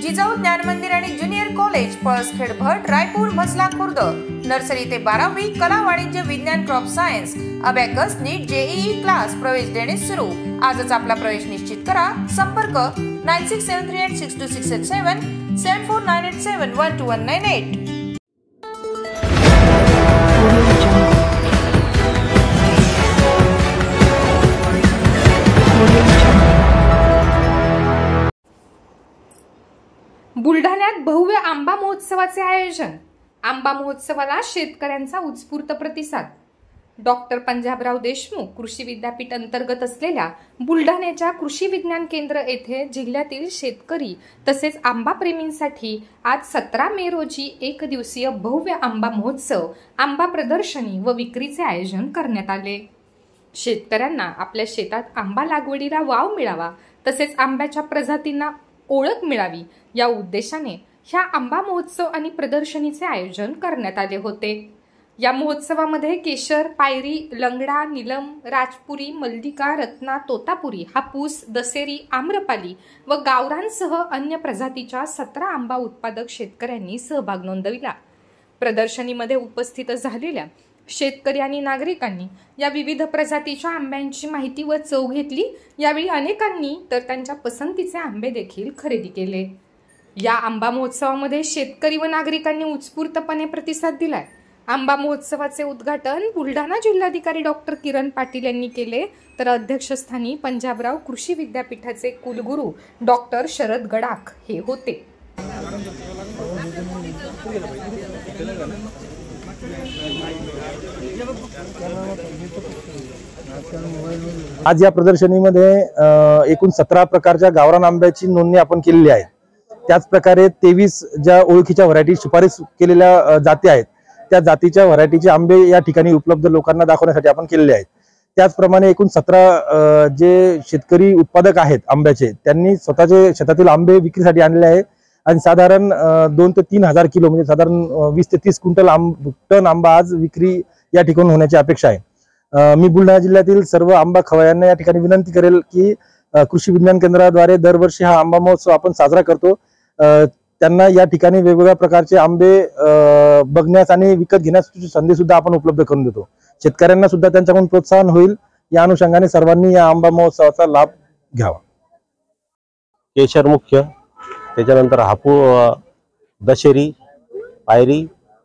जिजाऊ ज्ञान मंदिर आणि junior college Palaskhed Bhat Raipur Mhasla Khurd nursery ते 12वी कला वाणिज्य विज्ञान crop science abacus NEET JEE class प्रवेश देणे सुरू। आजच आपला प्रवेश निश्चित करा। संपर्क 9673862687 7498712198। बुलढाण्यात भव्य आंबा महोत्सवाचे आयोजन। आंबा महोत्सवाला शेतकऱ्यांचा उत्स्फूर्त प्रतिसाद। डॉक्टर पंजाबराव देशमुख कृषी विद्यापीठ अंतर्गत असलेल्या बुलढाण्याच्या कृषी विज्ञान केंद्र येथे जिल्ह्यातील शेतकरी तसेच आंबा प्रेमींसाठी आज 17 मे रोजी एक दिवसीय भव्य आंबा महोत्सव, आंबा प्रदर्शनी व विक्रीचे आयोजन करण्यात आले। शेतकऱ्यांना आपल्या शेतात आंबा लागवडीला वाव मिळावा तसेच आंब्याच्या प्रजातींना ओळख मिळावी या उद्देशाने ह्या आंबा महोत्सव आणि प्रदर्शनीचे आयोजन करण्यात आले होते। या महोत्सवामध्ये केशर, पायरी, लंगडा, नीलम, राजपुरी, मल्लिका, रत्ना, तोतापुरी, हापूस, दसेरी, आम्रपाली व गावरानसह अन्य प्रजातीच्या 17 आंबा उत्पादक शेतकऱ्यांनी सहभाग नोंदविला। प्रदर्शनीमध्ये उपस्थित झालेल्या शेतकरी आणि नागरिकांनी या विविध प्रजातीच्या आंब्यांची माहिती व चव घेतली। यावेळी अनेकांनी तर त्यांच्या पसंतीचे आंबे देखील खरेदी केले। या आंबा महोत्सवामध्ये शेतकरी व नागरिकांनी उत्स्फूर्तपणे प्रतिसाद दिलाय। आंबा महोत्सवाचे उद्घाटन बुलढाणा जिल्हाधिकारी डॉक्टर किरण पाटील यांनी केले, तर अध्यक्षस्थानी पंजाबराव कृषी विद्यापीठाचे कुलगुरू डॉक्टर शरद गडाख हे होते। आज या प्रदर्शनीमध्ये एकूण 17 प्रकारच्या गावरान आंब्याची नोंदणी आपण केलेली आहे। त्याच प्रकारे 23 ज्या ओळखीच्या व्हरायटी शिफारस केलेल्या जाती आहेत त्या जातीच्या व्हरायटीचे आंबे या ठिकाणी उपलब्ध लोकांना दाखवण्यासाठी आपण केलेले आहेत। त्याचप्रमाणे एकूण 17 जे शेतकरी उत्पादक आहेत आंब्याचे त्यांनी स्वतःचे शेतातील आंबे विक्रीसाठी आणले आहे आणि साधारण 2 ते 3 हजार किलो म्हणजे साधारण 20 ते 30 क्विंटल टन आंबा आज विक्री या ठिकाणी होण्याची अपेक्षा आहे। मी बुलढाणा जिल्ह्यातील सर्व आंबा खवय्यांना या ठिकाणी विनंती करेल की कृषी विज्ञान केंद्राद्वारे दरवर्षी हा आंबा महोत्सव आपण साजरा करतो। त्यांना या ठिकाणी वेगवेगळ्या प्रकारचे आंबे बघण्यास आणि विकत घेण्याची संधी सुद्धा आपण उपलब्ध करून देतो। शेतकऱ्यांना सुद्धा त्यांच्याकडून प्रोत्साहन होईल या अनुषंगाने सर्वांनी या आंबा महोत्सवाचा लाभ घ्यावा। केशर मुख्य, त्याच्यानंतर हापूस, दशेरी, पायरी,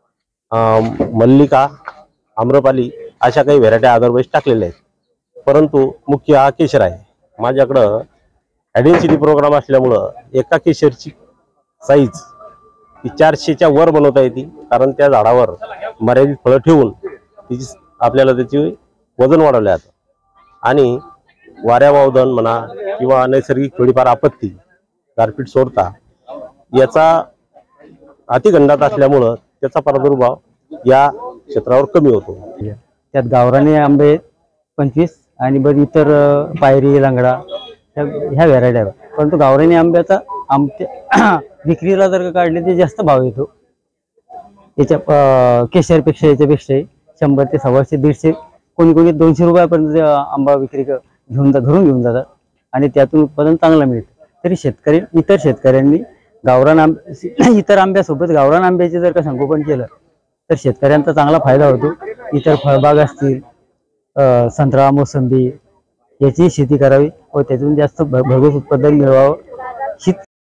मल्लिका, आम्रपाली अशा काही व्हेरायटी अदरवाईज टाकलेल्या आहेत, परंतु मुख्य हा केशर आहे। माझ्याकडं ॲडेन्सिटी प्रोग्राम असल्यामुळं एका केशरची साईज ती 400च्या वर बनवता येते, कारण त्या झाडावर मर्यादित फळं ठेवून आपल्याला त्याची वजन वाढवले जातं आणि वाऱ्या वावदन म्हणा किंवा नैसर्गिक थोडीफार आपत्ती गारपीट सोडता याचा अतिगंडात असल्यामुळं त्याचा प्रादुर्भाव या क्षेत्रावर कमी होतो। त्यात गावरानी आंबे 25 आणि बरी इतर पायरी, लंगडा ह्या व्हरायटी आहेत, परंतु गावरानी आंब्याचा विक्रीला जर काढले ते जास्त भाव येतो। याच्या केशरपेक्षा याच्यापेक्षा 100 ते 125 150 कोणी 200 रुपयापर्यंत आंबा विक्री घेऊन जातात आणि त्यातून उत्पादन चांगलं मिळतं। तरी इतर शेतकऱ्यांनी इतर आंब्यासोबत गावरान आंब्याचे जर का संगोपन केलं तर शेतकऱ्यांचा चांगला फायदा होतो। इतर फळबाग असतील, संत्रा, मोसंबी याची शेती करावी व त्यातून जास्त भरघोस उत्पादन मिळवावं ही